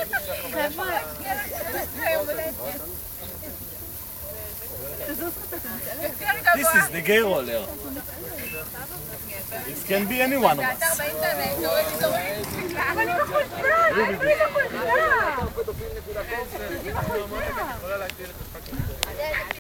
This is the gay roller. It can be any one of us.